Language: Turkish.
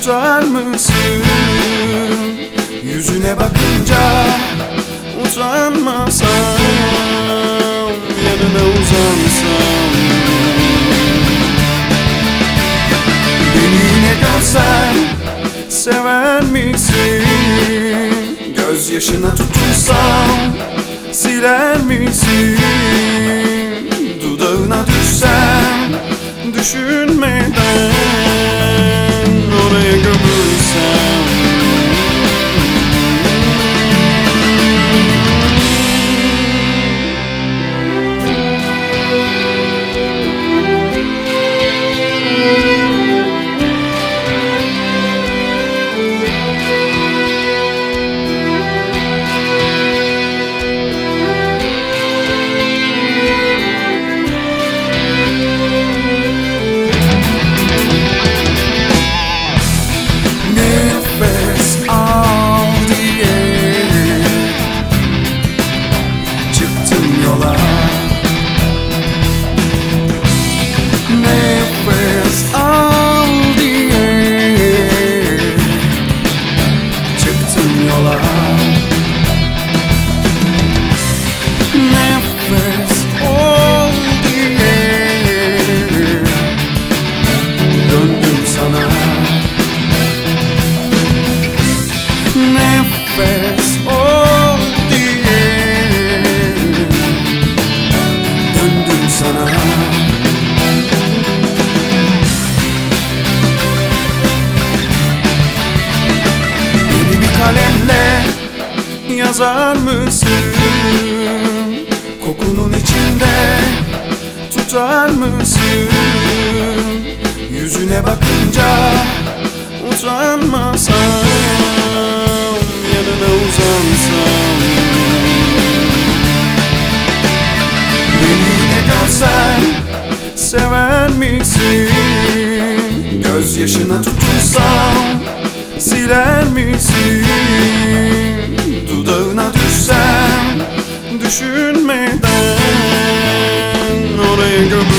tutar mısın? Yüzüne bakınca utanmasam, yanına uzansam. Beni yine görsen sever misin? Gözyaşına tutunsam siler misin? Dudağına düşsem düşünmeden oraya gömülsem. Kalemle yazar mısın? Kokunun içinde tutar mısın? Yüzüne bakınca utanmasam, yanına uzansam. Beni yine görsen sever misin? Gözyaşına tutunsam siler misin? Dudağına düşsem düşünmeden oraya gömülsem.